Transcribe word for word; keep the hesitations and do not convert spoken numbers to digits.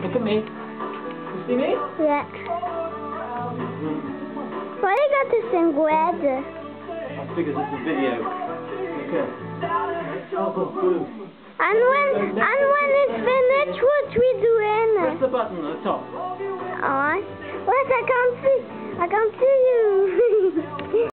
Look at me. You see me? Yeah. Why you got this in red? That's because it's a video. Okay. Oh, blue. And when and when it's finished, what we doing? Press the button at the top. Alright. Wait, I can't see. I can't see you.